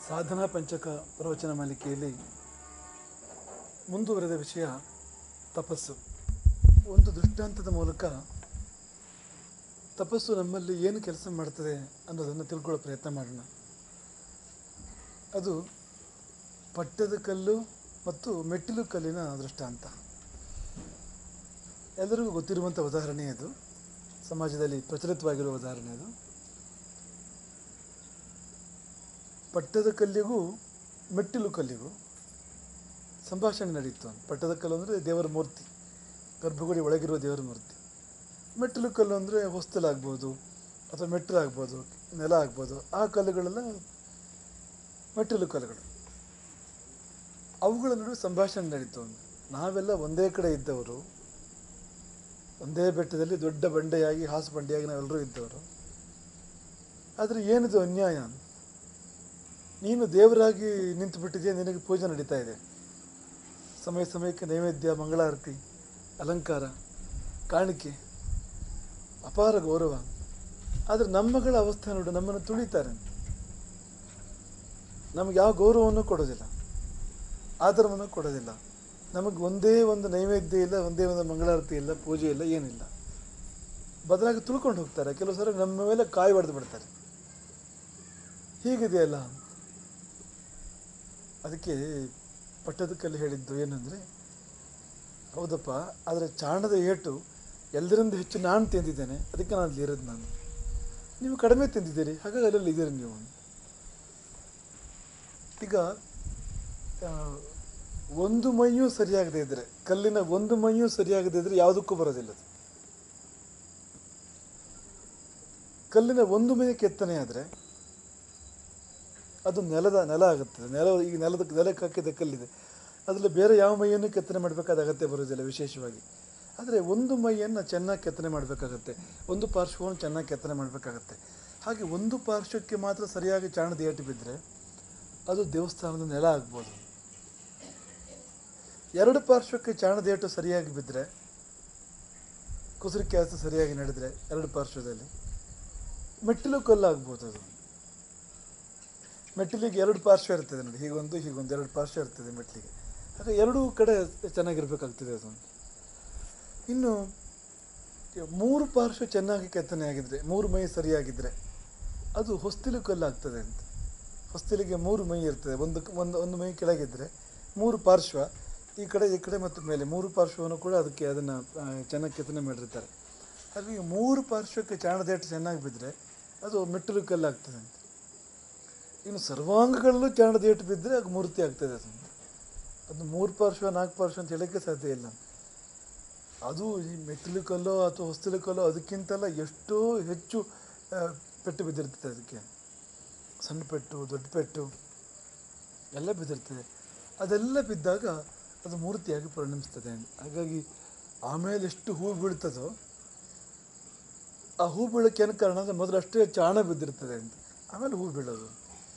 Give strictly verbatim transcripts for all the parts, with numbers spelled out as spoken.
ಸಾಧನಾ ಪಂಚಕ ಪ್ರವಚನ ಮಾಲಿಕೆಯಲ್ಲಿ ಮುಂದುವರೆದ ವಿಷಯ ತಪಸ್ಸು. ಒಂದು ದೃಷ್ಟಾಂತದ ಮೂಲಕ ತಪಸ್ಸು ನಮ್ಮಲ್ಲಿ ಏನು ಕೆಲಸ ಮಾಡ್ತದೆ ಅನ್ನೋದನ್ನು ತಿಳ್ಕೊಳ್ಳೋ ಪ್ರಯತ್ನ ಮಾಡೋಣ. ಅದು ಪಟ್ಟದ ಕಲ್ಲು ಮತ್ತು ಮೆಟ್ಟಿಲು ಕಲ್ಲಿನ ದೃಷ್ಟಾಂತ. ಎಲ್ಲರಿಗೂ ಗೊತ್ತಿರುವಂಥ ಉದಾಹರಣೆ ಅದು, ಸಮಾಜದಲ್ಲಿ ಪ್ರಚಲಿತವಾಗಿರುವ ಉದಾಹರಣೆ ಅದು. ಪಟ್ಟದ ಕಲ್ಲಿಗೂ ಮೆಟ್ಟಿಲು ಕಲ್ಲಿಗೂ ಸಂಭಾಷಣೆ ನಡೀತು. ಪಟ್ಟದ ಕಲ್ಲು ಅಂದರೆ ದೇವರ ಮೂರ್ತಿ, ಗರ್ಭಗುಡಿ ಒಳಗಿರುವ ದೇವರ ಮೂರ್ತಿ. ಮೆಟ್ಟಿಲು ಕಲ್ಲು ಅಂದರೆ ಹೊಸ್ತಲಾಗ್ಬೋದು ಅಥವಾ ಮೆಟ್ಟಿಲಾಗ್ಬೋದು, ನೆಲ ಆಗ್ಬೋದು. ಆ ಕಲ್ಲುಗಳೆಲ್ಲ ಮೆಟ್ಟಿಲು ಕಲ್ಲುಗಳು. ಅವುಗಳ ನಡುವೆ ಸಂಭಾಷಣೆ ನಡೀತು. ನಾವೆಲ್ಲ ಒಂದೇ ಕಡೆ ಇದ್ದವರು, ಒಂದೇ ಬೆಟ್ಟದಲ್ಲಿ ದೊಡ್ಡ ಬಂಡೆಯಾಗಿ ಹಾಸು ಬಂಡೆಯಾಗಿ ನಾವೆಲ್ಲರೂ ಇದ್ದವರು. ಆದರೆ ಏನಿದು ಅನ್ಯಾಯ? ನೀನು ದೇವರಾಗಿ ನಿಂತು ಬಿಟ್ಟಿದೆಯಾ, ನಿನಗೆ ಪೂಜೆ ನಡೀತಾ ಇದೆ, ಸಮಯ ಸಮಯಕ್ಕೆ ನೈವೇದ್ಯ, ಮಂಗಳಾರತಿ, ಅಲಂಕಾರ, ಕಾಣಿಕೆ, ಅಪಾರ ಗೌರವ. ಆದರೆ ನಮ್ಮಗಳ ಅವಸ್ಥೆ ನೋಡು, ನಮ್ಮನ್ನು ತುಳಿತಾರೆ. ನಮಗೆ ಯಾವ ಗೌರವವನ್ನು ಕೊಡೋದಿಲ್ಲ, ಆದರವನ್ನು ಕೊಡೋದಿಲ್ಲ. ನಮಗೆ ಒಂದೇ ಒಂದು ನೈವೇದ್ಯ ಇಲ್ಲ, ಒಂದೇ ಒಂದು ಮಂಗಳಾರತಿ ಇಲ್ಲ, ಪೂಜೆ ಇಲ್ಲ, ಏನಿಲ್ಲ. ಬದಲಾಗಿ ತುಳ್ಕೊಂಡು ಹೋಗ್ತಾರೆ. ಕೆಲವು ಸಲ ನಮ್ಮ ಮೇಲೆ ಕಾಯಿ ಹೊಡೆದು ಬಿಡ್ತಾರೆ. ಹೀಗಿದೆಯಲ್ಲ. ಅದಕ್ಕೆ ಪಟ್ಟದ ಕಲ್ಲು ಹೇಳಿದ್ದು ಏನಂದರೆ, ಹೌದಪ್ಪ, ಆದರೆ ಚಾಣದ ಏಟು ಎಲ್ಲರಿಂದ ಹೆಚ್ಚು ನಾನು ತಿಂದಿದ್ದೇನೆ, ಅದಕ್ಕೆ ನಾನು ಅಲ್ಲಿ ಇರೋದು. ನಾನು ನೀವು ಕಡಿಮೆ ತಿಂದಿದ್ದೀರಿ, ಹಾಗಾಗಿ ಅಲ್ಲಲ್ಲಿ ಇದ್ದೀರಿ ನೀವು. ಈಗ ಒಂದು ಮೈಯೂ ಸರಿಯಾಗದೇ ಇದ್ದರೆ, ಕಲ್ಲಿನ ಒಂದು ಮೈಯೂ ಸರಿಯಾಗದೇ ಇದ್ದರೆ ಯಾವುದಕ್ಕೂ ಬರೋದಿಲ್ಲ. ಕಲ್ಲಿನ ಒಂದು ಮೈ ಕೆತ್ತನೆ ಆದರೆ ಅದು ನೆಲದ ನೆಲ ಆಗುತ್ತದೆ. ನೆಲ ಈಗ ನೆಲದ ನೆಲಕ್ಕೆ ಹಾಕಿದ ಕಲ್ಲಿದೆ, ಅದರಲ್ಲಿ ಬೇರೆ ಯಾವ ಮೈಯನ್ನು ಕೆತ್ತನೆ ಮಾಡಬೇಕಾದ ಅಗತ್ಯ ಬರೋದಿಲ್ಲ ವಿಶೇಷವಾಗಿ. ಆದರೆ ಒಂದು ಮೈಯನ್ನು ಚೆನ್ನಾಗಿ ಕೆತ್ತನೆ ಮಾಡಬೇಕಾಗತ್ತೆ, ಒಂದು ಪಾರ್ಶ್ವವನ್ನು ಚೆನ್ನಾಗಿ ಕೆತ್ತನೆ ಮಾಡಬೇಕಾಗತ್ತೆ. ಹಾಗೆ ಒಂದು ಪಾರ್ಶ್ವಕ್ಕೆ ಮಾತ್ರ ಸರಿಯಾಗಿ ಚಾಣದ ಏಟು ಬಿದ್ದರೆ ಅದು ದೇವಸ್ಥಾನದ ನೆಲ ಆಗ್ಬೋದು. ಎರಡು ಪಾರ್ಶ್ವಕ್ಕೆ ಚಾಣದ ಏಟು ಸರಿಯಾಗಿ ಬಿದ್ದರೆ, ಕುಸುರಿ ಕೆಲಸ ಸರಿಯಾಗಿ ನಡೆದರೆ ಎರಡು ಪಾರ್ಶ್ವದಲ್ಲಿ ಮೆಟ್ಟಿಲು ಕಲ್ಲು ಆಗ್ಬೋದು. ಅದು ಮೆಟ್ಟಿಲಿಗೆ ಎರಡು ಪಾರ್ಶ್ವ ಇರ್ತದೆ ನೋಡಿ, ಹೀಗೊಂದು ಹೀಗೊಂದು ಎರಡು ಪಾರ್ಶ್ವ ಇರ್ತದೆ ಮೆಟ್ಟಿಲಿಗೆ. ಹಾಗೆ ಎರಡೂ ಕಡೆ ಚೆನ್ನಾಗಿರ್ಬೇಕಾಗ್ತದೆ ಅದು. ಇನ್ನು ಮೂರು ಪಾರ್ಶ್ವ ಚೆನ್ನಾಗಿ ಕೆತ್ತನೆ ಆಗಿದ್ದರೆ, ಮೂರು ಮೈ ಸರಿಯಾಗಿದ್ದರೆ ಅದು ಹೊಸ್ತಿಲು ಕಲ್ಲು ಆಗ್ತದೆ ಅಂತ. ಹೊಸ್ತಿಲಿಗೆ ಮೂರು ಮೈ ಇರ್ತದೆ, ಒಂದು ಒಂದು ಒಂದು ಮೈ ಕೆಳಗಿದ್ದರೆ ಮೂರು ಪಾರ್ಶ್ವ, ಈ ಕಡೆ ಈ ಕಡೆ ಮತ್ತು ಮೇಲೆ ಮೂರು ಪಾರ್ಶ್ವವನ್ನು ಕೂಡ ಅದಕ್ಕೆ ಅದನ್ನು ಚೆನ್ನಾಗಿ ಕೆತ್ತನೆ ಮಾಡಿರ್ತಾರೆ. ಹಾಗಾಗಿ ಮೂರು ಪಾರ್ಶ್ವಕ್ಕೆ ಚಾಣದೇಟು ಚೆನ್ನಾಗಿ ಬಿದ್ದರೆ ಅದು ಮೆಟ್ಟಿಲು ಕಲ್ಲು ಆಗ್ತದೆ ಅಂತ. ಇನ್ನು ಸರ್ವಾಂಗಗಳಲ್ಲೂ ಚಾಣದ ಏಟು ಬಿದ್ದರೆ ಅದು ಮೂರ್ತಿ ಆಗ್ತದೆ. ಅದು ಅದು ಮೂರು ಪಾರ್ಶ್ವ ನಾಲ್ಕು ಪಾರ್ಶ್ವ ಅಂತ ಹೇಳೋಕ್ಕೆ ಸಾಧ್ಯ ಇಲ್ಲ. ಅದು ಈ ಮೆಟ್ಟಿಲು ಕಲ್ಲೋ ಅಥವಾ ಹೊಸ್ತಿಲು ಕಲ್ಲೋ ಅದಕ್ಕಿಂತೆಲ್ಲ ಎಷ್ಟೋ ಹೆಚ್ಚು ಪೆಟ್ಟು ಬಿದ್ದಿರ್ತದೆ. ಅದಕ್ಕೆ ಸಣ್ಣ ಪೆಟ್ಟು, ದೊಡ್ಡ ಪೆಟ್ಟು ಎಲ್ಲ ಬಿದ್ದಿರ್ತದೆ. ಅದೆಲ್ಲ ಬಿದ್ದಾಗ ಅದು ಮೂರ್ತಿಯಾಗಿ ಪರಿಣಮಿಸ್ತದೆ. ಹಾಗಾಗಿ ಆಮೇಲೆ ಎಷ್ಟು ಹೂ ಬೀಳ್ತದೋ, ಆ ಹೂ ಬೀಳೋಕ್ಕೆ ಏನು ಕಾರಣ ಅಂದರೆ ಮೊದಲು ಅಷ್ಟೇ ಚಾಣ ಬಿದ್ದಿರ್ತದೆ ಅಂತ, ಆಮೇಲೆ ಹೂ ಬೀಳೋದು.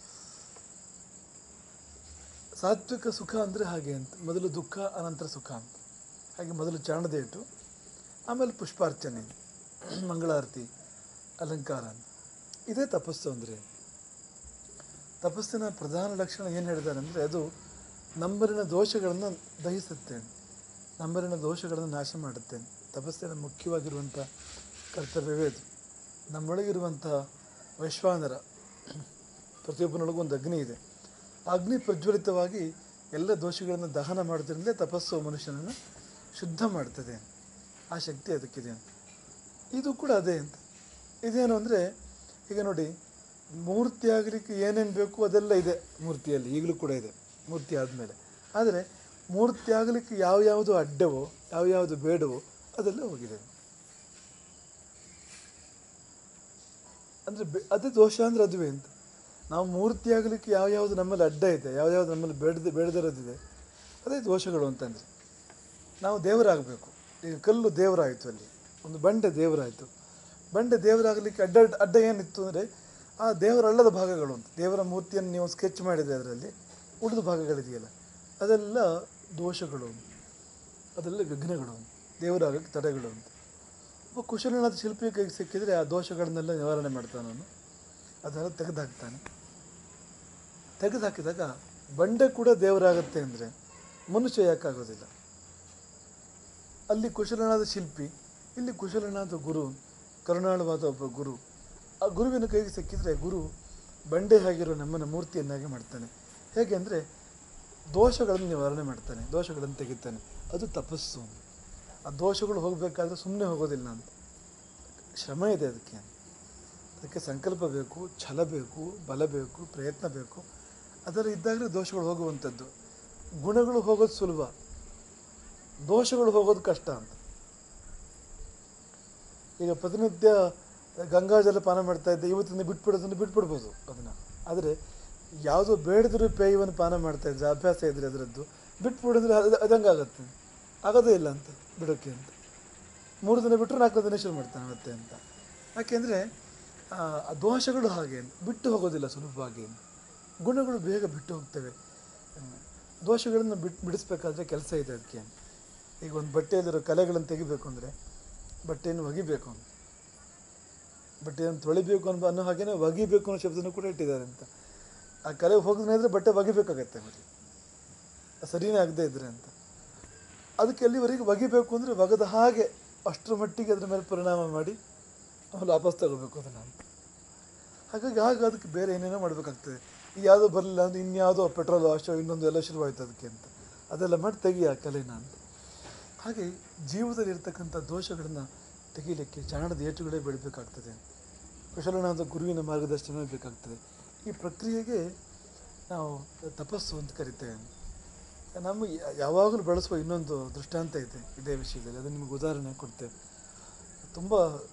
ಸಾತ್ವಿಕ ಸುಖ ಅಂದರೆ ಹಾಗೆ ಅಂತ, ಮೊದಲು ದುಃಖ ಅನಂತರ ಸುಖ ಅಂತ. ಹಾಗೆ ಮೊದಲು ಚಾಣದೇಟು, ಆಮೇಲೆ ಪುಷ್ಪಾರ್ಚನೆ, ಮಂಗಳಾರತಿ, ಅಲಂಕಾರ ಅಂತ. ಇದೇ ತಪಸ್ಸು ಅಂದರೆ. ತಪಸ್ಸಿನ ಪ್ರಧಾನ ಲಕ್ಷಣ ಏನು ಹೇಳಿದ್ದಾರೆ ಅಂದರೆ, ಅದು ನಮ್ಮಲ್ಲಿನ ದೋಷಗಳನ್ನು ದಹಿಸುತ್ತೆ, ನಮ್ಮಲ್ಲಿನ ದೋಷಗಳನ್ನು ನಾಶ ಮಾಡುತ್ತೆ. ತಪಸ್ಸಿನ ಮುಖ್ಯವಾಗಿರುವಂಥ ಕರ್ತವ್ಯವೇ ಅದು. ನಮ್ಮೊಳಗಿರುವಂಥ ವೈಶ್ವಾನರ, ಪ್ರತಿಯೊಬ್ಬನೊಳಗೂ ಒಂದು ಅಗ್ನಿ ಇದೆ. ಅಗ್ನಿ ಪ್ರಜ್ವಲಿತವಾಗಿ ಎಲ್ಲ ದೋಷಗಳನ್ನು ದಹನ ಮಾಡೋದ್ರಿಂದ ತಪಸ್ಸು ಮನುಷ್ಯನನ್ನು ಶುದ್ಧ ಮಾಡ್ತದೆ. ಆ ಶಕ್ತಿ ಅದಕ್ಕಿದೆ ಅಂತ. ಇದು ಕೂಡ ಅದೇ ಅಂತ. ಇದೇನು ಅಂದರೆ, ಈಗ ನೋಡಿ, ಮೂರ್ತಿ ಆಗಲಿಕ್ಕೆ ಏನೇನು ಬೇಕು ಅದೆಲ್ಲ ಇದೆ ಮೂರ್ತಿಯಲ್ಲಿ, ಈಗಲೂ ಕೂಡ ಇದೆ ಮೂರ್ತಿ ಆದಮೇಲೆ. ಆದರೆ ಮೂರ್ತಿ ಆಗಲಿಕ್ಕೆ ಯಾವ್ಯಾವುದು ಅಡ್ಡವೋ, ಯಾವ್ಯಾವುದು ಬೇಡವೋ ಅದೆಲ್ಲ ಹೋಗಿದೆ. ಅಂದರೆ ಬೆ ಅದೇ ದೋಷ ಅಂದರೆ ಅದುವೇ ಅಂತ. ನಾವು ಮೂರ್ತಿ ಆಗಲಿಕ್ಕೆ ಯಾವ್ಯಾವುದು ನಮ್ಮಲ್ಲಿ ಅಡ್ಡ ಇದೆ, ಯಾವ್ಯಾವುದು ನಮ್ಮಲ್ಲಿ ಬೇಡದ ಬೇಡದಿರೋದಿದೆ, ಅದೇ ದೋಷಗಳು ಅಂತಂದರೆ. ನಾವು ದೇವರಾಗಬೇಕು. ಈಗ ಕಲ್ಲು ದೇವರಾಯಿತು, ಅಲ್ಲಿ ಒಂದು ಬಂಡೆ ದೇವರಾಯಿತು. ಬಂಡೆ ದೇವರಾಗಲಿಕ್ಕೆ ಅಡ್ಡ ಅಡ್ಡ ಏನಿತ್ತು ಅಂದರೆ ಆ ದೇವರಲ್ಲದ ಭಾಗಗಳು ಅಂತ. ದೇವರ ಮೂರ್ತಿಯನ್ನು ನೀವು ಸ್ಕೆಚ್ ಮಾಡಿದರೆ ಅದರಲ್ಲಿ ಉಳಿದ ಭಾಗಗಳಿದೆಯಲ್ಲ, ಅದೆಲ್ಲ ದೋಷಗಳು, ಅದೆಲ್ಲ ವಿಘ್ನಗಳು, ದೇವರಾಗಲಿಕ್ಕೆ ತಡೆಗಳು ಅಂತ. ಒಬ್ಬ ಕುಶಲನಾದ ಶಿಲ್ಪಿ ಕೈಗೆ ಸಿಕ್ಕಿದರೆ ಆ ದೋಷಗಳನ್ನೆಲ್ಲ ನಿವಾರಣೆ ಮಾಡ್ತಾನೆ, ಅವನು ಅದೆಲ್ಲ ತೆಗೆದುಹಾಕ್ತಾನೆ. ತೆಗೆದುಹಾಕಿದಾಗ ಬಂಡೆ ಕೂಡ ದೇವರಾಗುತ್ತೆ ಅಂದರೆ ಮನುಷ್ಯ ಯಾಕಾಗೋದಿಲ್ಲ? ಅಲ್ಲಿ ಕುಶಲನಾದ ಶಿಲ್ಪಿ, ಇಲ್ಲಿ ಕುಶಲನಾದ ಗುರು, ಕರುಣಾಳವಾದ ಒಬ್ಬ ಗುರು. ಆ ಗುರುವಿನ ಕೈಗೆ ಸಿಕ್ಕಿದರೆ ಗುರು ಬಂಡೆ ಆಗಿರೋ ನಮ್ಮನ್ನು ಮೂರ್ತಿಯನ್ನಾಗಿ ಮಾಡ್ತಾನೆ. ಹೇಗೆ ಅಂದರೆ ದೋಷಗಳನ್ನು ನಿವಾರಣೆ ಮಾಡ್ತಾನೆ, ದೋಷಗಳನ್ನು ತೆಗಿತಾನೆ. ಅದು ತಪಸ್ಸು. ಆ ದೋಷಗಳು ಹೋಗಬೇಕಾದ್ರೆ ಸುಮ್ಮನೆ ಹೋಗೋದಿಲ್ಲ ಅಂತ, ಶ್ರಮ ಇದೆ ಅದಕ್ಕೆ. ಅದಕ್ಕೆ ಸಂಕಲ್ಪ ಬೇಕು, ಛಲ ಬೇಕು, ಬಲ ಬೇಕು, ಪ್ರಯತ್ನ ಬೇಕು. ಅದರ ಇದ್ದಾಗಲೇ ದೋಷಗಳು ಹೋಗುವಂಥದ್ದು. ಗುಣಗಳು ಹೋಗೋದು ಸುಲಭ, ದೋಷಗಳು ಹೋಗೋದು ಕಷ್ಟ ಅಂತ. ಈಗ ಪ್ರತಿನಿತ್ಯ ಗಂಗಾಜಲ ಪಾನ ಮಾಡ್ತಾ ಇದ್ದೆ, ಇವತ್ತಿಂದ ಬಿಟ್ಬಿಡೋದನ್ನು ಬಿಟ್ಬಿಡ್ಬೋದು ಅದನ್ನು. ಆದರೆ ಯಾವುದೋ ಬೇಡದರೂ ಪೇಯವನ್ನು ಪಾನ ಮಾಡ್ತಾ ಇದ್ರೆ, ಅಭ್ಯಾಸ ಇದ್ದರೆ ಅದರದ್ದು ಬಿಟ್ಬಿಡಿದ್ರೆ ಅದು ಅದಂಗಾಗತ್ತೆ, ಆಗೋದೇ ಇಲ್ಲ ಅಂತ ಬಿಡೋಕ್ಕೆ ಅಂತ. ಮೂರು ದಿನ ಬಿಟ್ಟರು ನಾಲ್ಕು ದಿನ ಶುರು ಮಾಡ್ತಾನೆ ಮತ್ತೆ ಅಂತ. ಯಾಕೆಂದರೆ ಆ ದೋಷಗಳು ಹಾಗೆ ಬಿಟ್ಟು ಹೋಗೋದಿಲ್ಲ ಸುಲಭವಾಗಿ, ಗುಣಗಳು ಬೇಗ ಬಿಟ್ಟು ಹೋಗ್ತವೆ. ದೋಷಗಳನ್ನು ಬಿಟ್ಟು ಬಿಡಿಸ್ಬೇಕಾದ್ರೆ ಕೆಲಸ ಇದೆ ಅದಕ್ಕೆ. ಈಗ ಒಂದು ಬಟ್ಟೆಯಲ್ಲಿರೋ ಕಲೆಗಳನ್ನು ತೆಗಿಬೇಕು ಅಂದರೆ ಬಟ್ಟೆಯನ್ನು ಒಗಿಬೇಕು, ಬಟ್ಟೆಯನ್ನು ತೊಳಿಬೇಕು ಅನ್ನೋ ಅನ್ನೋ ಹಾಗೇನೆ ಒಗಿಬೇಕು ಅನ್ನೋ ಶಬ್ದನೂ ಕೂಡ ಇಟ್ಟಿದ್ದಾರೆ ಅಂತ. ಆ ಕಲೆ ಹೋಗದೇ ಇದ್ದರೆ ಬಟ್ಟೆ ಒಗಿಬೇಕಾಗತ್ತೆ ಮತ್ತೆ, ಸರಿಯೇ ಆಗದೆ ಇದ್ರೆ ಅಂತ. ಅದಕ್ಕೆ ಎಲ್ಲಿವರೆಗೆ ಒಗಿಬೇಕು ಅಂದರೆ ಒಗೆದ ಹಾಗೆ ಅಷ್ಟರ ಮಟ್ಟಿಗೆ ಅದರ ಮೇಲೆ ಪರಿಣಾಮ ಮಾಡಿ ಆಮೇಲೆ ವಾಪಸ್ ತಗೋಬೇಕು ಅದನ್ನು ಅಂತ. ಹಾಗಾಗಿ ಆಗ ಅದಕ್ಕೆ ಬೇರೆ ಏನೇನೋ ಮಾಡಬೇಕಾಗ್ತದೆ. ಈಗ ಯಾವುದೋ ಬರಲಿಲ್ಲ ಅಂದರೆ ಇನ್ಯಾವುದೋ ಪೆಟ್ರೋಲ್ ಅಷ್ಟೋ ಇನ್ನೊಂದು ಎಲ್ಲ ಶುರುವಾಯ್ತು ಅದಕ್ಕೆ ಅಂತ, ಅದೆಲ್ಲ ಮಾಡಿ ತೆಗಿ ಆ ಕಲೆನ ಅಂತ. ಹಾಗೆ ಜೀವದಲ್ಲಿ ಇರ್ತಕ್ಕಂಥ ದೋಷಗಳನ್ನು ತೆಗೀಲಿಕ್ಕೆ ಚಾಣದ ಏಟುಗಳೇ ಬೆಳಬೇಕಾಗ್ತದೆ, ಕುಶಲನಾದ ಗುರುವಿನ ಮಾರ್ಗದರ್ಶನವೇ ಬೇಕಾಗ್ತದೆ. ಈ ಪ್ರಕ್ರಿಯೆಗೆ ನಾವು ತಪಸ್ಸು ಅಂತ ಕರಿತೇವೆ. ನಮ್ಮ ಯಾವಾಗಲೂ ಬಳಸುವ ಇನ್ನೊಂದು ದೃಷ್ಟಾಂತ ಇದೆ ಇದೇ ವಿಷಯದಲ್ಲಿ, ಅದನ್ನು ನಿಮಗೆ ಉದಾಹರಣೆ ಕೊಡ್ತೇವೆ. ತುಂಬ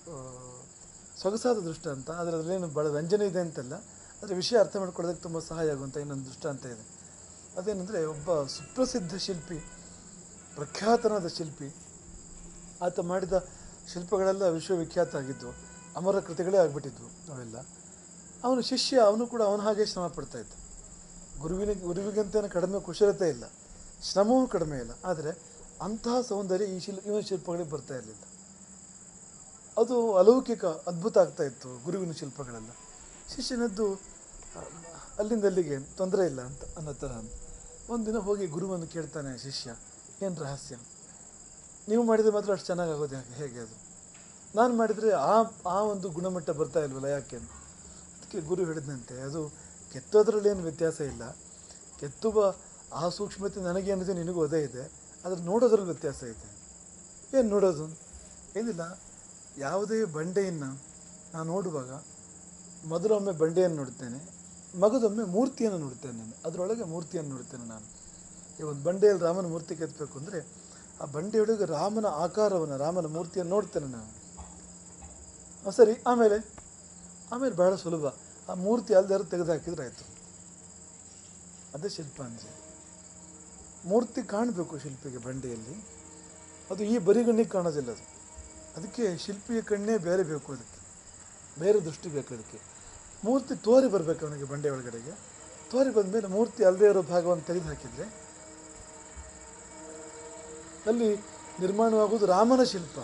ಸೊಗಸಾದ ದೃಷ್ಟಾಂತ, ಆದರೆ ಅದರಲ್ಲೇನು ಭಾಳ ರಂಜನೆ ಇದೆ ಅಂತಲ್ಲ, ಅದರ ವಿಷಯ ಅರ್ಥ ಮಾಡ್ಕೊಳ್ಳೋದಕ್ಕೆ ತುಂಬ ಸಹಾಯ ಆಗುವಂಥ ಇನ್ನೊಂದು ದೃಷ್ಟಾಂತ ಇದೆ. ಅದೇನೆಂದರೆ, ಒಬ್ಬ ಸುಪ್ರಸಿದ್ಧ ಶಿಲ್ಪಿ, ಪ್ರಖ್ಯಾತನಾದ ಶಿಲ್ಪಿ, ಆತ ಮಾಡಿದ ಶಿಲ್ಪಗಳೆಲ್ಲ ವಿಶ್ವವಿಖ್ಯಾತ ಆಗಿದ್ವು, ಅಮರ ಕೃತಿಗಳೇ ಆಗಿಬಿಟ್ಟಿದ್ವು ಅವೆಲ್ಲ. ಅವನು ಶಿಷ್ಯ, ಅವನು ಕೂಡ ಅವನ ಹಾಗೆ ಶ್ರಮ ಪಡ್ತಾಯಿದ್ದ. ಗುರುವಿನ ಗುರುವಿಗಂತೇನು ಕಡಿಮೆ ಕುಶಲತೆ ಇಲ್ಲ, ಶ್ರಮವೂ ಕಡಿಮೆ ಇಲ್ಲ. ಆದರೆ ಅಂತಹ ಸೌಂದರ್ಯ ಈ ಶಿಲ್ ಇವನ ಶಿಲ್ಪಗಳಿಗೆ ಬರ್ತಾ ಇರಲಿಲ್ಲ. ಅದು ಅಲೌಕಿಕ, ಅದ್ಭುತ ಆಗ್ತಾಯಿತ್ತು ಗುರುವಿನ ಶಿಲ್ಪಗಳೆಲ್ಲ. ಶಿಷ್ಯನದ್ದು ಅಲ್ಲಿಂದ ಅಲ್ಲಿಗೆ ತೊಂದರೆ ಇಲ್ಲ ಅಂತ ಅನ್ನೋ ಥರ. ಒಂದಿನ ಹೋಗಿ ಗುರುವನ್ನು ಕೇಳ್ತಾನೆ ಶಿಷ್ಯ, ಏನು ರಹಸ್ಯ? ನೀವು ಮಾಡಿದರೆ ಮಾತ್ರ ಅಷ್ಟು ಚೆನ್ನಾಗಾಗೋದು ಹೇಗೆ? ಅದು ನಾನು ಮಾಡಿದರೆ ಆ ಆ ಒಂದು ಗುಣಮಟ್ಟ ಬರ್ತಾ ಇಲ್ವಲ್ಲ, ಯಾಕೆ? ಅದಕ್ಕೆ ಗುರು ಹೇಳಿದಂತೆ, ಅದು ಕೆತ್ತೋದ್ರಲ್ಲಿ ಏನು ವ್ಯತ್ಯಾಸ ಇಲ್ಲ, ಕೆತ್ತುವ ಆ ಸೂಕ್ಷ್ಮತೆ ನನಗೇನಿದೆ ನಿನಗೂ ಅದೇ ಇದೆ, ಆದರೆ ನೋಡೋದ್ರಲ್ಲಿ ವ್ಯತ್ಯಾಸ ಇದೆ. ಏನು ನೋಡೋದು? ಏನಿಲ್ಲ, ಯಾವುದೇ ಬಂಡೆಯನ್ನು ನಾನು ನೋಡುವಾಗ ಮೊದಲೊಮ್ಮೆ ಬಂಡೆಯನ್ನು ನೋಡ್ತೇನೆ, ಮಗದೊಮ್ಮೆ ಮೂರ್ತಿಯನ್ನು ನೋಡ್ತೇನೆ. ನಾನು ಅದರೊಳಗೆ ಮೂರ್ತಿಯನ್ನು ನೋಡ್ತೇನೆ. ನಾನು ಈ ಒಂದು ಬಂಡೆಯಲ್ಲಿ ರಾಮನ ಮೂರ್ತಿ ಕೆತ್ತಬೇಕು ಅಂದರೆ ಆ ಬಂಡೆಯೊಳಗೆ ರಾಮನ ಆಕಾರವನ್ನು, ರಾಮನ ಮೂರ್ತಿಯನ್ನು ನೋಡ್ತೇನೆ ನಾನು. ಸರಿ, ಆಮೇಲೆ ಆಮೇಲೆ ಬಹಳ ಸುಲಭ, ಆ ಮೂರ್ತಿ ಅಲ್ದಾರು ತೆಗೆದು ಹಾಕಿದ್ರೆ ಆಯಿತು. ಅದೇ ಶಿಲ್ಪ ಅಂದರೆ. ಮೂರ್ತಿ ಕಾಣಬೇಕು ಶಿಲ್ಪಿಗೆ ಬಂಡೆಯಲ್ಲಿ, ಅದು ಈ ಬರಿಗಣ್ಣಿಗೆ ಕಾಣೋದಿಲ್ಲ ಅದು. ಅದಕ್ಕೆ ಶಿಲ್ಪಿಯ ಕಣ್ಣೇ ಬೇರೆ ಬೇಕು, ಅದಕ್ಕೆ ಬೇರೆ ದೃಷ್ಟಿ ಬೇಕು. ಅದಕ್ಕೆ ಮೂರ್ತಿ ತೋರಿ ಬರಬೇಕು ಅವನಿಗೆ ಬಂಡೆ ಒಳಗಡೆಗೆ. ತೋರಿ ಬಂದ ಮೇಲೆ ಮೂರ್ತಿ ಅಲ್ಲದೇ ಇರೋ ಭಾಗವನ್ನು ತೆಗೆದು ಹಾಕಿದರೆ ಅಲ್ಲಿ ನಿರ್ಮಾಣವಾಗುವುದು ರಾಮನ ಶಿಲ್ಪ,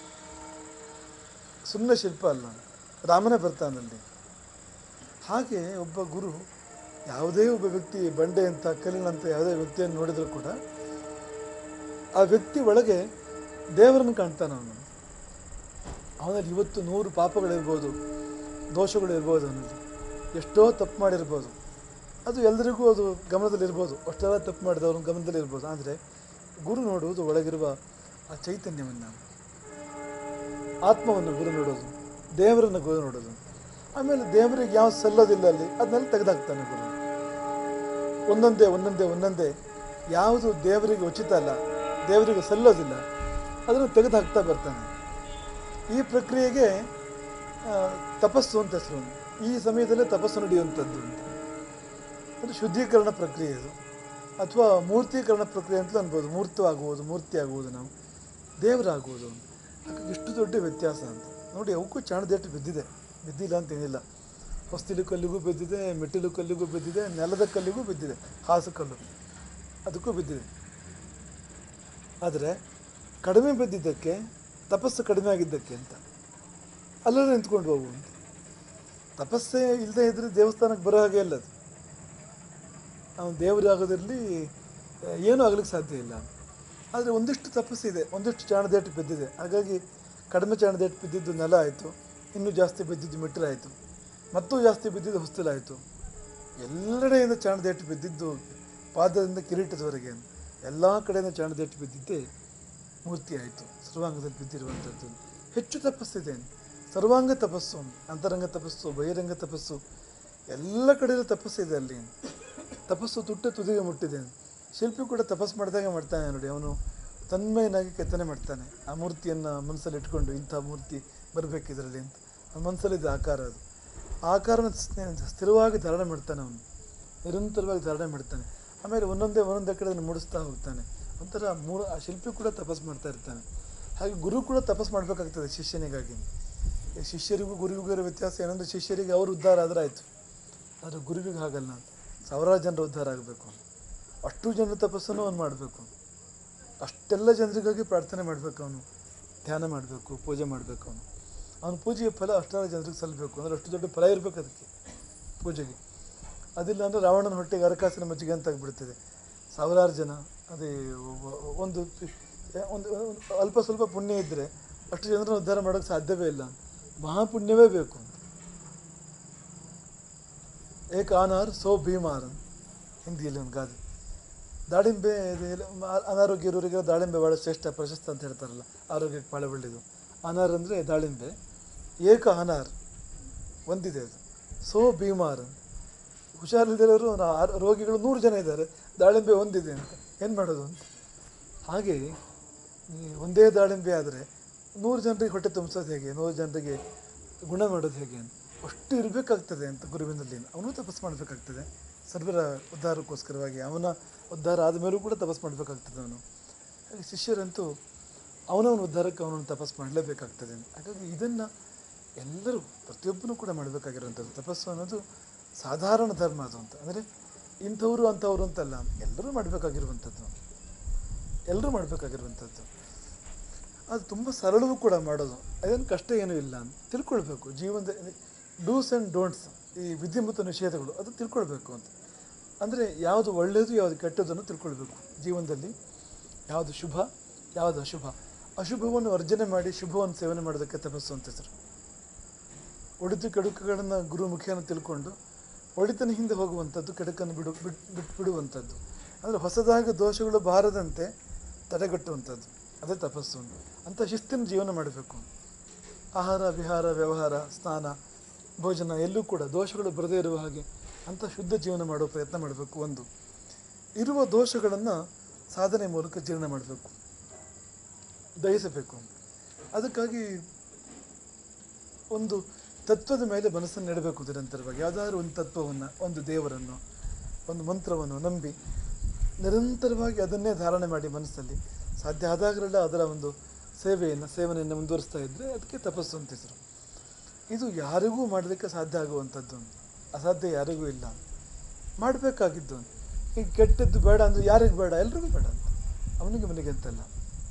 ಸುಮ್ಮನೆ ಶಿಲ್ಪ ಅಲ್ಲ, ರಾಮನೇ ಬರ್ತಾನಲ್ಲಿ. ಹಾಗೆ ಒಬ್ಬ ಗುರು ಯಾವುದೇ ಒಬ್ಬ ವ್ಯಕ್ತಿ ಬಂಡೆ ಅಂತ, ಕಲ್ಲಿನಂತ ಯಾವುದೇ ವ್ಯಕ್ತಿಯನ್ನು ನೋಡಿದರೂ ಕೂಡ ಆ ವ್ಯಕ್ತಿ ಒಳಗೆ ದೇವರನ್ನು ಕಾಣ್ತಾನೆ. ಅವನು ಅವನಲ್ಲಿ ಇವತ್ತು ನೂರು ಪಾಪಗಳಿರ್ಬೋದು, ದೋಷಗಳಿರ್ಬೋದು, ಅವನಲ್ಲಿ ಎಷ್ಟೋ ತಪ್ಪು ಮಾಡಿರ್ಬೋದು, ಅದು ಎಲ್ಲರಿಗೂ ಅದು ಗಮನದಲ್ಲಿರ್ಬೋದು, ಅಷ್ಟೆಲ್ಲ ತಪ್ಪು ಮಾಡಿದವ್ರ ಗಮನದಲ್ಲಿರ್ಬೋದು. ಆದರೆ ಗುರು ನೋಡುವುದು ಒಳಗಿರುವ ಆ ಚೈತನ್ಯವನ್ನು, ಆತ್ಮವನ್ನು ಗುರು ನೋಡೋದು, ದೇವರನ್ನು ಗುರು ನೋಡೋದು. ಆಮೇಲೆ ದೇವರಿಗೆ ಯಾವ ಸಲ್ಲೋದಿಲ್ಲ ಅಲ್ಲಿ ಅದನ್ನೆಲ್ಲ ತೆಗೆದಾಕ್ತಾನೆ ಗುರು. ಒಂದೊಂದೇ ಒಂದೊಂದೇ ಒಂದೊಂದೇ ಯಾವುದು ದೇವರಿಗೆ ಉಚಿತ ಅಲ್ಲ, ದೇವರಿಗೆ ಸಲ್ಲೋದಿಲ್ಲ, ಅದನ್ನು ತೆಗೆದುಹಾಕ್ತಾ ಬರ್ತಾನೆ. ಈ ಪ್ರಕ್ರಿಯೆಗೆ ತಪಸ್ಸು ಅಂತ ಹೆಸರು. ಈ ಸಮಯದಲ್ಲೇ ತಪಸ್ಸು ನಡೆಯುವಂಥದ್ದು ಅಂತ. ಅದು ಶುದ್ಧೀಕರಣ ಪ್ರಕ್ರಿಯೆ ಅದು, ಅಥವಾ ಮೂರ್ತೀಕರಣ ಪ್ರಕ್ರಿಯೆ ಅಂತಲೂ ಅನ್ಬೋದು. ಮೂರ್ತಿ ಆಗುವುದು, ಮೂರ್ತಿ ಆಗುವುದು, ನಾವು ದೇವರಾಗುವುದು. ಹಾಗಾಗಿ ಇಷ್ಟು ದೊಡ್ಡ ವ್ಯತ್ಯಾಸ ಅಂತ ನೋಡಿ. ಅವಕ್ಕೂ ಚಾಣದೇಟು ಬಿದ್ದಿದೆ, ಬಿದ್ದಿಲ್ಲ ಅಂತೇನಿಲ್ಲ. ಹೊಸ್ತಿಲು ಕಲ್ಲಿಗೂ ಬಿದ್ದಿದೆ, ಮೆಟ್ಟಿಲು ಕಲ್ಲಿಗೂ ಬಿದ್ದಿದೆ, ನೆಲದ ಕಲ್ಲಿಗೂ ಬಿದ್ದಿದೆ, ಹಾಸು ಕಲ್ಲು ಅದಕ್ಕೂ ಬಿದ್ದಿದೆ. ಆದರೆ ಕಡಿಮೆ ಬಿದ್ದಿದ್ದಕ್ಕೆ, ತಪಸ್ಸು ಕಡಿಮೆ ಆಗಿದ್ದಕ್ಕೆ ಅಂತ ಅಲ್ಲೇ ನಿಂತ್ಕೊಂಡು ಹೋಗುವಂತೆ. ತಪಸ್ಸೇ ಇಲ್ಲದೆ ಇದ್ದರೆ ದೇವಸ್ಥಾನಕ್ಕೆ ಬರೋ ಹಾಗೆ ಇಲ್ಲ ಅದು. ಅವನು ದೇವರಾಗೋದ್ರಲ್ಲಿ ಏನೂ ಆಗಲಿಕ್ಕೆ ಸಾಧ್ಯ ಇಲ್ಲ. ಆದರೆ ಒಂದಿಷ್ಟು ತಪಸ್ಸಿದೆ, ಒಂದಿಷ್ಟು ಚಾಣದೇಟು ಬಿದ್ದಿದೆ. ಹಾಗಾಗಿ ಕಡಿಮೆ ಚಾಣದೇಟು ಬಿದ್ದಿದ್ದು ನೆಲ ಆಯಿತು, ಇನ್ನೂ ಜಾಸ್ತಿ ಬಿದ್ದಿದ್ದು ಮೆಟ್ಟಿಲಾಯಿತು, ಮತ್ತೂ ಜಾಸ್ತಿ ಬಿದ್ದಿದ್ದು ಹೊಸ್ತಿಲಾಯಿತು. ಎಲ್ಲೆಡೆಯಿಂದ ಚಾಣದೇಟು ಬಿದ್ದಿದ್ದು ಪಾದದಿಂದ ಕಿರೀಟದವರೆಗೆ ಎಲ್ಲ ಕಡೆಯಿಂದ ಚಾಣದೇಟು ಬಿದ್ದಿದ್ದೇ ಮೂರ್ತಿ ಆಯಿತು. ಸರ್ವಾಂಗದಲ್ಲಿ ಬಿದ್ದಿರುವಂಥದ್ದು ಹೆಚ್ಚು ತಪಸ್ಸಿದೆ. ಸರ್ವಾಂಗ ತಪಸ್ಸು, ಅಂತರಂಗ ತಪಸ್ಸು, ಬಹಿರಂಗ ತಪಸ್ಸು, ಎಲ್ಲ ಕಡೆಯಲ್ಲೂ ತಪಸ್ಸಿದೆ. ಅಲ್ಲಿ ತಪಸ್ಸು ತುಟ್ಟ ತುದಿಗೆ ಮುಟ್ಟಿದೆ. ಶಿಲ್ಪಿ ಕೂಡ ತಪಸ್ಸು ಮಾಡಿದಾಗ ಮಾಡ್ತಾನೆ ನೋಡಿ, ಅವನು ತನ್ಮಯನಾಗಿ ಕೆತ್ತನೆ ಮಾಡ್ತಾನೆ. ಆ ಮೂರ್ತಿಯನ್ನು ಮನಸ್ಸಲ್ಲಿ ಇಟ್ಕೊಂಡು ಇಂಥ ಮೂರ್ತಿ ಬರಬೇಕಿದ್ರಲ್ಲಿ ಅಂತ ಆ ಮನಸ್ಸಲ್ಲಿದ್ದ ಆಕಾರ, ಅದು ಆಕಾರನ ಸ್ಥಿರವಾಗಿ ಧಾರಣೆ ಮಾಡ್ತಾನೆ. ಅವನು ನಿರಂತರವಾಗಿ ಧಾರಣೆ ಮಾಡ್ತಾನೆ. ಆಮೇಲೆ ಒಂದೊಂದೇ ಒಂದೊಂದೇ ಕಡೆ ಅದನ್ನು ಮೂಡಿಸ್ತಾ ಹೋಗ್ತಾನೆ. ಒಂಥರ ಮೂರು ಆ ಶಿಲ್ಪಿ ಕೂಡ ತಪಸ್ಸು ಮಾಡ್ತಾ ಇರ್ತಾನೆ. ಹಾಗೆ ಗುರು ಕೂಡ ತಪಸ್ಸು ಮಾಡಬೇಕಾಗ್ತದೆ ಶಿಷ್ಯನಿಗಾಗಿ. ಶಿಷ್ಯರಿಗೂ ಗುರುವಿಗೂ ಇರೋ ವ್ಯತ್ಯಾಸ ಏನಂದರೆ, ಶಿಷ್ಯರಿಗೆ ಅವರು ಉದ್ಧಾರ ಆದರೆ ಆಯಿತು, ಆದರೆ ಗುರುವಿಗೆ ಹಾಗಲ್ಲ. ಸಾವಿರಾರು ಜನರು ಉದ್ಧಾರ ಆಗಬೇಕು, ಅಷ್ಟು ಜನರ ತಪಸ್ಸನ್ನು ಅವನು ಮಾಡಬೇಕು, ಅಷ್ಟೆಲ್ಲ ಜನರಿಗಾಗಿ ಪ್ರಾರ್ಥನೆ ಮಾಡಬೇಕು, ಅವನು ಧ್ಯಾನ ಮಾಡಬೇಕು, ಪೂಜೆ ಮಾಡಬೇಕು. ಅವನು ಅವನ ಪೂಜೆಯ ಫಲ ಅಷ್ಟೆಲ್ಲ ಜನರಿಗೆ ಸಲ್ಲಬೇಕು, ಅಂದರೆ ಅಷ್ಟು ದೊಡ್ಡ ಫಲ ಇರಬೇಕು ಅದಕ್ಕೆ ಪೂಜೆಗೆ. ಅದಿಲ್ಲ ಅಂದರೆ ರಾವಣನ ಹೊಟ್ಟೆಗೆ ಅರಕಾಸಿನ ಮಜ್ಜಿಗೆ ಅಂತ ಆಗಿಬಿಡ್ತದೆ. ಸಾವಿರಾರು ಜನ ಅದೇ ಒಂದು ಒಂದು ಅಲ್ಪ ಸ್ವಲ್ಪ ಪುಣ್ಯ ಇದ್ದರೆ ಅಷ್ಟು ಜನರನ್ನು ಉದ್ಧಾರ ಮಾಡೋಕ್ಕೆ ಸಾಧ್ಯವೇ ಇಲ್ಲ. ಮಹಾಪುಣ್ಯವೇ ಬೇಕು. ಏಕ ಆನಾರ್ ಸೋ ಭೀಮಾರ್ ಹಿಂದಿಯಲ್ಲಿ ಒಂದು ಗಾದೆ. ದಾಳಿಂಬೆ ಅನಾರೋಗ್ಯ ಇರೋರಿಗೆ ದಾಳಿಂಬೆ ಭಾಳ ಶ್ರೇಷ್ಠ ಪ್ರಶಸ್ತ ಅಂತ ಹೇಳ್ತಾರಲ್ಲ, ಆರೋಗ್ಯಕ್ಕೆ ಭಾಳ ಒಳ್ಳೆಯದು. ಅನಾರ್ ಅಂದರೆ ದಾಳಿಂಬೆ, ಏಕ ಅನಾರ್ ಒಂದಿದೆ ಅದು, ಸೋ ಭೀಮಾರ್. ಹುಷಾರಿಲ್ಲದಿರೋರು ರೋಗಿಗಳು ನೂರು ಜನ ಇದ್ದಾರೆ, ದಾಳಿಂಬೆ ಒಂದಿದೆ ಅಂತ ಏನು ಮಾಡೋದು ಅಂತ. ಹಾಗೆ ಒಂದೇ ದಾಳಿಂಬೆ ಆದರೆ ನೂರು ಜನರಿಗೆ ಹೊಟ್ಟೆ ತುಂಬಿಸೋದು ಹೇಗೆ, ನೂರು ಜನರಿಗೆ ಗುಣ ಮಾಡೋದು ಹೇಗೆ ಅಂತ ಅಷ್ಟು ಇರಬೇಕಾಗ್ತದೆ ಅಂತ ಗುರುವಿನಲ್ಲಿ. ಅವನು ತಪಸ್ಸು ಮಾಡಬೇಕಾಗ್ತದೆ ಸರ್ವರ ಉದ್ಧಾರಕ್ಕೋಸ್ಕರವಾಗಿ. ಅವನ ಉದ್ಧಾರ ಆದಮೇಲೂ ಕೂಡ ತಪಸ್ಸು ಮಾಡಬೇಕಾಗ್ತದೆ ಅವನು. ಹಾಗೆ ಶಿಷ್ಯರಂತೂ ಅವನವನ ಉದ್ಧಾರಕ್ಕೆ ಅವನನ್ನು ತಪಸ್ಸು ಮಾಡಲೇಬೇಕಾಗ್ತದೆ. ಹಾಗಾಗಿ ಇದನ್ನು ಎಲ್ಲರೂ ಪ್ರತಿಯೊಬ್ಬನೂ ಕೂಡ ಮಾಡಬೇಕಾಗಿರುವಂಥದ್ದು. ತಪಸ್ಸು ಅನ್ನೋದು ಸಾಧಾರಣ ಧರ್ಮ ಅದು ಅಂತ, ಅಂದರೆ ಇಂಥವರು ಅಂಥವ್ರು ಅಂತಲ್ಲ, ಎಲ್ಲರೂ ಮಾಡಬೇಕಾಗಿರುವಂಥದ್ದು, ಎಲ್ಲರೂ ಮಾಡಬೇಕಾಗಿರುವಂಥದ್ದು. ಅದು ತುಂಬ ಸರಳವೂ ಕೂಡ ಮಾಡೋದು, ಅದೇನು ಕಷ್ಟ ಏನೂ ಇಲ್ಲ ಅಂತ ತಿಳ್ಕೊಳ್ಬೇಕು. ಜೀವನದ ಡೂಸ್ ಆ್ಯಂಡ್ ಡೋಂಟ್ಸ್, ಈ ವಿಧಿ ಮತ್ತು ನಿಷೇಧಗಳು, ಅದು ತಿಳ್ಕೊಳ್ಬೇಕು ಅಂತ. ಅಂದರೆ ಯಾವುದು ಒಳ್ಳೆಯದು ಯಾವುದು ಕೆಟ್ಟದನ್ನು ತಿಳ್ಕೊಳ್ಬೇಕು ಜೀವನದಲ್ಲಿ. ಯಾವುದು ಶುಭ ಯಾವುದು ಅಶುಭ, ಅಶುಭವನ್ನು ವರ್ಜನೆ ಮಾಡಿ ಶುಭವನ್ನು ಸೇವನೆ ಮಾಡೋದಕ್ಕೆ ತಪಸ್ಸು ಅಂತ ಹೆಸರು. ಒಳಿತು ಕೆಡುಕುಗಳನ್ನು ಗುರು ಮುಖೇನ ತಿಳ್ಕೊಂಡು ಒಳಿತನ ಹಿಂದೆ ಹೋಗುವಂಥದ್ದು, ಕೆಡುಕನ್ನು ಬಿಡು ಬಿಟ್ಟು ಬಿಟ್ಟು ಬಿಡುವಂಥದ್ದು. ಅಂದರೆ ಹೊಸದಾಗಿ ದೋಷಗಳು ಬಾರದಂತೆ ತಡೆಗಟ್ಟುವಂಥದ್ದು, ಅದೇ ತಪಸ್ಸು. ಅಂಥ ಶಿಸ್ತಿನ ಜೀವನ ಮಾಡಬೇಕು. ಆಹಾರ ವಿಹಾರ ವ್ಯವಹಾರ ಸ್ನಾನ ಭೋಜನ ಎಲ್ಲೂ ಕೂಡ ದೋಷಗಳು ಬರದೇ ಇರುವ ಹಾಗೆ ಅಂಥ ಶುದ್ಧ ಜೀವನ ಮಾಡೋ ಪ್ರಯತ್ನ ಮಾಡಬೇಕು. ಒಂದು ಇರುವ ದೋಷಗಳನ್ನು ಸಾಧನೆ ಮೂಲಕ ಜೀರ್ಣ ಮಾಡಬೇಕು, ದಹಿಸಬೇಕು. ಅದಕ್ಕಾಗಿ ಒಂದು ತತ್ವದ ಮೇಲೆ ಮನಸ್ಸನ್ನು ನೆಡಬೇಕು ನಿರಂತರವಾಗಿ. ಯಾವುದಾದ್ರೂ ಒಂದು ತತ್ವವನ್ನು, ಒಂದು ದೇವರನ್ನು, ಒಂದು ಮಂತ್ರವನ್ನು ನಂಬಿ ನಿರಂತರವಾಗಿ ಅದನ್ನೇ ಧಾರಣೆ ಮಾಡಿ ಮನಸ್ಸಲ್ಲಿ ಸಾಧ್ಯ ಆದಾಗಲೆಲ್ಲ ಅದರ ಒಂದು ಸೇವೆಯನ್ನು ಸೇವನೆಯನ್ನು ಮುಂದುವರಿಸ್ತಾ ಇದ್ದರೆ ಅದಕ್ಕೆ ತಪಸ್ಸು ಅಂತ ಹೆಸರು. ಇದು ಯಾರಿಗೂ ಮಾಡಲಿಕ್ಕೆ ಸಾಧ್ಯ ಆಗುವಂಥದ್ದು, ಅಸಾಧ್ಯ ಯಾರಿಗೂ ಇಲ್ಲ. ಮಾಡಬೇಕಾಗಿದ್ದು ಈಗ ಕೆಟ್ಟದ್ದು ಬೇಡ ಅಂದರೆ ಯಾರಿಗೂ ಬೇಡ, ಎಲ್ರಿಗೂ ಬೇಡ ಅಂತ, ಅವನಿಗೆ ಮನೆಗೆ ಅಂತಲ್ಲ.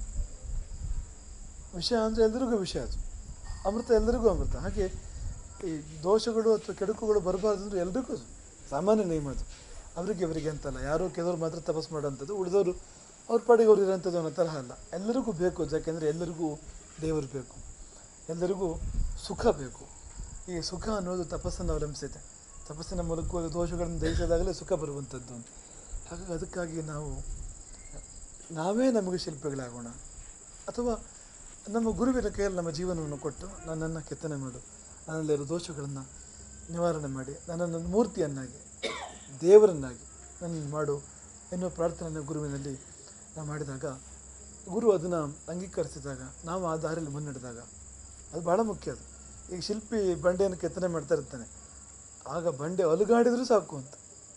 ವಿಷಯ ಅಂದರೆ ಎಲ್ರಿಗೂ ವಿಷಯ, ಅದು ಅಮೃತ ಎಲ್ಲರಿಗೂ ಅಮೃತ. ಹಾಗೆ ಈ ದೋಷಗಳು ಅಥವಾ ಕೆಡುಕುಗಳು ಬರಬಾರ್ದು ಅಂದರೆ ಎಲ್ರಿಗೂ ಸಾಮಾನ್ಯ ನಿಯಮ ಅದು. ಅವರಿಗೆ ಅವರಿಗೆ ಅಂತಲ್ಲ, ಯಾರೋ ಕೆಲವರು ಮಾತ್ರ ತಪಸ್ಸು ಮಾಡೋಂಥದ್ದು, ಉಳಿದವರು ಅವ್ರ ಪಾಡಿಗೆ ಅವ್ರು ಇರೋಂಥದ್ದು ಅನ್ನೋ ತರಹ ಅಲ್ಲ. ಎಲ್ಲರಿಗೂ ಬೇಕು, ಯಾಕೆಂದರೆ ಎಲ್ಲರಿಗೂ ದೇವರು ಬೇಕು, ಎಲ್ಲರಿಗೂ ಸುಖ ಬೇಕು. ಈ ಸುಖ ಅನ್ನೋದು ತಪಸ್ಸನ್ನು ಅವಲಂಬಿಸಿದೆ. ತಪಸ್ಸಿನ ಮೂಲಕವಾಗಿ ದೋಷಗಳನ್ನು ದಹಿಸಿದಾಗಲೇ ಸುಖ ಬರುವಂಥದ್ದು. ಹಾಗಾಗಿ ಅದಕ್ಕಾಗಿ ನಾವು ನಾವೇ ನಮಗೆ ಶಿಲ್ಪಿಗಳಾಗೋಣ, ಅಥವಾ ನಮ್ಮ ಗುರುವಿನ ಕೈಯಲ್ಲಿ ನಮ್ಮ ಜೀವನವನ್ನು ಕೊಟ್ಟು ನನ್ನನ್ನು ಕೆತ್ತನೆ ಮಾಡು, ನನ್ನಲ್ಲಿರೋ ದೋಷಗಳನ್ನು ನಿವಾರಣೆ ಮಾಡಿ ನನ್ನನ್ನು ಮೂರ್ತಿಯನ್ನಾಗಿ ದೇವರನ್ನಾಗಿ ನನ್ನ ಮಾಡು ಎನ್ನುವ ಪ್ರಾರ್ಥನೆಯನ್ನು ಗುರುವಿನಲ್ಲಿ ನಾವು ಮಾಡಿದಾಗ, ಗುರು ಅದನ್ನು ಅಂಗೀಕರಿಸಿದಾಗ, ನಾವು ಆ ದಾರಿಯಲ್ಲಿ ಮುನ್ನಡೆದಾಗ ಅದು ಭಾಳ ಮುಖ್ಯ. ಅದು ಈಗ ಶಿಲ್ಪಿ ಬಂಡೆಯನ್ನು ಕೆತ್ತನೆ ಮಾಡ್ತಾ ಇರ್ತಾನೆ, ಆಗ ಬಂಡೆ ಅಲುಗಾಡಿದರೂ ಸಾಕು ಅಂತ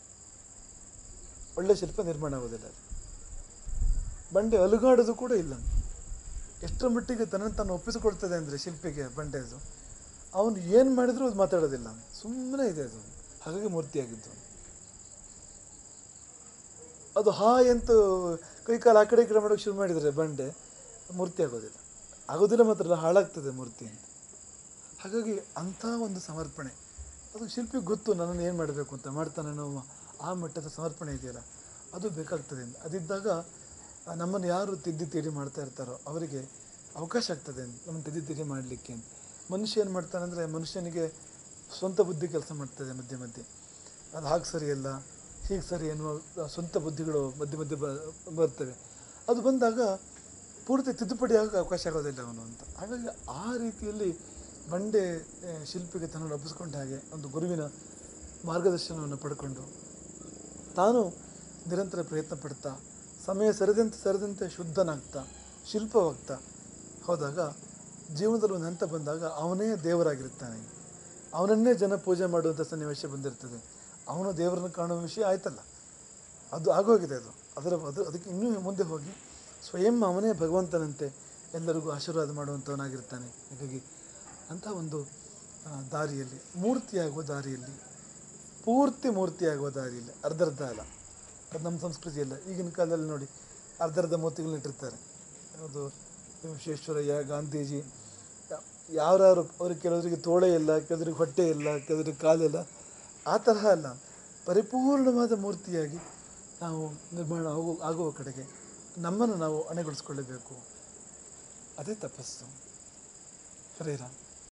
ಒಳ್ಳೆ ಶಿಲ್ಪ ನಿರ್ಮಾಣ ಆಗೋದಿಲ್ಲ. ಬಂಡೆ ಅಲುಗಾಡೋದು ಕೂಡ ಇಲ್ಲ. ಎಷ್ಟರ ಮಟ್ಟಿಗೆ ತನ್ನನ್ನು ತಾನು ಒಪ್ಪಿಸಿಕೊಳ್ತದೆ ಅಂದರೆ ಶಿಲ್ಪಿಗೆ ಬಂಡೆದು, ಅವನು ಏನು ಮಾಡಿದರೂ ಅದು ಮಾತಾಡೋದಿಲ್ಲ, ಸುಮ್ಮನೆ ಇದೆ ಅದು. ಹಾಗಾಗಿ ಮೂರ್ತಿಯಾಗಿದ್ದು ಅದು ಹಾ ಎಂತೂ ಕೈಕಾಲು ಆ ಕಡೆ ಈ ಕಡೆ ಮಾಡೋಕ್ಕೆ ಶುರು ಮಾಡಿದರೆ ಬಂಡೆ ಮೂರ್ತಿ ಆಗೋದಿಲ್ಲ. ಆಗೋದಿಲ್ಲ ಮಾತ್ರ ಅಲ್ಲ, ಹಾಳಾಗ್ತದೆ ಮೂರ್ತಿ ಅಂತ. ಹಾಗಾಗಿ ಅಂಥ ಒಂದು ಸಮರ್ಪಣೆ ಅದು ಶಿಲ್ಪಿಗೆ ಗೊತ್ತು, ನನ್ನನ್ನು ಏನು ಮಾಡಬೇಕು ಅಂತ ಮಾಡ್ತಾನೆ. ನಾವು ಆ ಮಟ್ಟದ ಸಮರ್ಪಣೆ ಇದೆಯಲ್ಲ ಅದು ಬೇಕಾಗ್ತದೆ. ಅದಿದ್ದಾಗ ನಮ್ಮನ್ನು ಯಾರು ತಿದ್ದಿ ತೀಡಿ ಮಾಡ್ತಾ ಇರ್ತಾರೋ ಅವರಿಗೆ ಅವಕಾಶ ಆಗ್ತದೆ ನಮ್ಮನ್ನು ತಿದ್ದಿ ತೀಡಿ ಮಾಡಲಿಕ್ಕೆ. ಮನುಷ್ಯ ಏನು ಮಾಡ್ತಾನೆ ಅಂದರೆ ಮನುಷ್ಯನಿಗೆ ಸ್ವಂತ ಬುದ್ಧಿ ಕೆಲಸ ಮಾಡ್ತದೆ ಮಧ್ಯೆ ಮಧ್ಯೆ. ಅದು ಹಾಗೆ ಸರಿಯಲ್ಲ ಹೀಗೆ ಸರಿ ಎನ್ನುವ ಸ್ವಂತ ಬುದ್ಧಿಗಳು ಮಧ್ಯೆ ಮಧ್ಯೆ ಬ ಬರ್ತವೆ. ಅದು ಬಂದಾಗ ಪೂರ್ತಿ ತಿದ್ದುಪಡಿ ಆಗೋಕ್ಕೆ ಅವಕಾಶ ಆಗೋದಿಲ್ಲ ಅವನು ಅಂತ. ಹಾಗಾಗಿ ಆ ರೀತಿಯಲ್ಲಿ ಬಂಡೆ ಶಿಲ್ಪಿಗೆ ತನ್ನನ್ನು ಒಪ್ಪಿಸ್ಕೊಂಡ ಹಾಗೆ ಒಂದು ಗುರುವಿನ ಮಾರ್ಗದರ್ಶನವನ್ನು ಪಡ್ಕೊಂಡು ತಾನು ನಿರಂತರ ಪ್ರಯತ್ನ ಪಡ್ತಾ ಸಮಯ ಸರಿದಂತೆ ಸರಿದಂತೆ ಶುದ್ಧನಾಗ್ತಾ ಶಿಲ್ಪವಾಗ್ತಾ ಹೋದಾಗ ಜೀವನದಲ್ಲಿ ಒಂದು ಹಂತ ಬಂದಾಗ ಅವನೇ ದೇವರಾಗಿರ್ತಾನೆ. ಅವನನ್ನೇ ಜನ ಪೂಜೆ ಮಾಡುವಂಥ ಸನ್ನಿವೇಶ ಬಂದಿರ್ತದೆ. ಅವನು ದೇವರನ್ನು ಕಾಣುವ ವಿಷಯ ಆಯ್ತಲ್ಲ, ಅದು ಆಗೋಗಿದೆ. ಅದು ಅದರ ಅದು ಅದಕ್ಕೆ ಇನ್ನೂ ಮುಂದೆ ಹೋಗಿ ಸ್ವಯಂ ಅವನೇ ಭಗವಂತನಂತೆ ಎಲ್ಲರಿಗೂ ಆಶೀರ್ವಾದ ಮಾಡುವಂಥವನಾಗಿರ್ತಾನೆ. ಹೀಗಾಗಿ ಅಂಥ ಒಂದು ದಾರಿಯಲ್ಲಿ ಮೂರ್ತಿಯಾಗುವ ದಾರಿಯಲ್ಲಿ ಪೂರ್ತಿ ಮೂರ್ತಿಯಾಗುವ ದಾರಿಯಲ್ಲಿ ಅರ್ಧರ್ಧ ಅಲ್ಲ. ಅದು ನಮ್ಮ ಸಂಸ್ಕೃತಿ ಅಲ್ಲ. ಈಗಿನ ಕಾಲದಲ್ಲಿ ನೋಡಿ ಅರ್ಧರ್ಧ ಮೂರ್ತಿಗಳನ್ನ ಇಟ್ಟಿರ್ತಾರೆ. ಅದು ವಿಶ್ವೇಶ್ವರಯ್ಯ, ಗಾಂಧೀಜಿ, ಯಾರ್ಯಾರು ಅವ್ರಿಗೆ ಕೆಲವರಿಗೆ ತೋಳೆ ಇಲ್ಲ, ಕೆಲವರಿಗೆ ಹೊಟ್ಟೆ ಇಲ್ಲ, ಕೆಲವರಿಗೆ ಕಾಲಿಲ್ಲ. ಆ ತರಹ ಅಲ್ಲ, ಪರಿಪೂರ್ಣವಾದ ಮೂರ್ತಿಯಾಗಿ ನಾವು ನಿರ್ಮಾಣ ಆಗೋ ಆಗುವ ಕಡೆಗೆ ನಮ್ಮನ್ನು ನಾವು ಅಣೆಗೊಳಿಸ್ಕೊಳ್ಳಬೇಕು. ಅದೇ ತಪಸ್ಸು. ಹರೇ ರಾಮ್.